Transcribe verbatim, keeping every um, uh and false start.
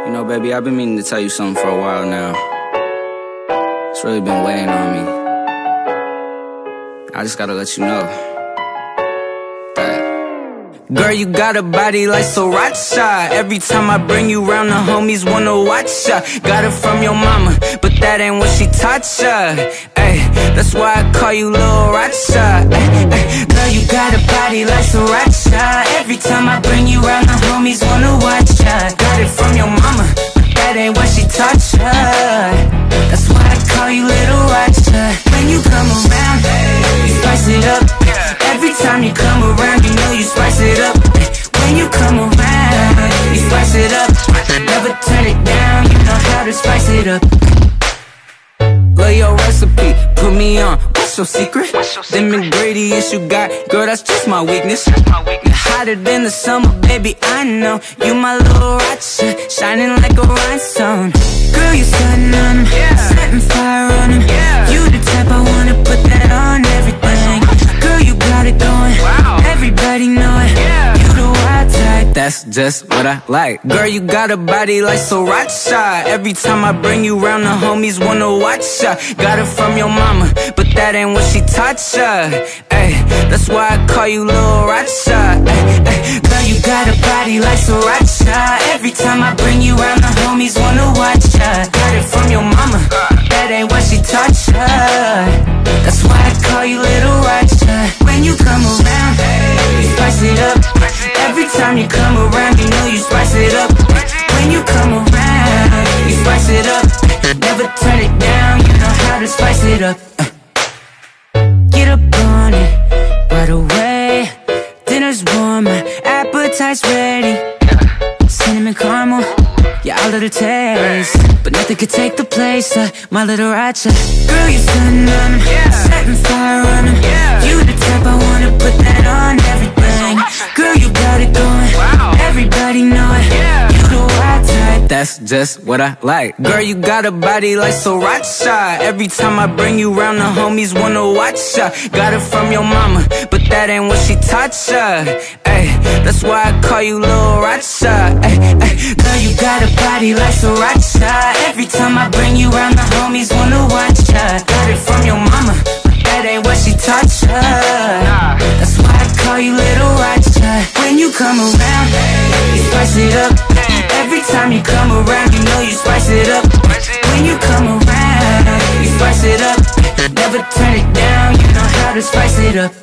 You know, baby, I've been meaning to tell you something for a while now. It's really been weighing on me. I just gotta let you know that, girl, you got a body like Sriracha. Every time I bring you round, the homies wanna watch ya. Got it from your mama, but that ain't what she taught ya. Ay, that's why I call you Lil Racha. Ay, ay, girl, you got a body like Sriracha. Every time I bring you round, the homies wanna watch ya. Got it from your mama, but that ain't what she taught ya. That's why I call you Little Racha. When you come around, you spice it up. Every time you come around, you know you spice it up. When you come around, you spice it up. Never turn it down, you know how to spice it up. Love your recipe, put me on. What's your secret? Them ingredients you got, girl, that's just my weakness. You're hotter than the summer, baby, I know. You my Little Racha, shining like a rhinestone. Girl, you stunning on them, setting fire on them. You the type I wanna put that on everything. Girl, you got it going, everybody know it. You the wild type, that's just what I like. Girl, you got a body like Sriracha. Every time I bring you round, the homies wanna watch ya. Got it from your mama, but that ain't what she taught ya. Ay, that's why I call you Lil Racha. Ay, ay, girl, you got a body like Sriracha. Every time I bring you round, the homies wanna watch ya. Got it from your mama, that ain't what she taught ya. That's why I call you Little Racha. When you come around, you spice it up. Every time you come around, you know you spice it up. When you come around, you spice it up. Never turn it down, you know how to spice it up. Get up on it right away. Dinner's warm, my appetite's ready. Cinnamon caramel, yeah, I love the taste, but nothing could take the place of my Little Racha. Girl, you stunning on them, setting fire on them. You the type I wanna put that on everything. Girl, you got it going, everybody know it. You the wild type, that's just what I like. Girl, you got a body like Sriracha. Every time I bring you round, the homies wanna watch ya. Got it from your mama, but that ain't what she taught ya. Ay, that's why I call you Lil Racha. Ay, ay, girl, you got a body like Sriracha. Every time I bring you round, the homies wanna watch ya. Got it from your mama, but that ain't what she taught ya. That's why I call you Little Racha. When you come around, you spice it up. Every time you come around, you know you spice it up. When you come around, you spice it up. Never turn it down, you know how to spice it up.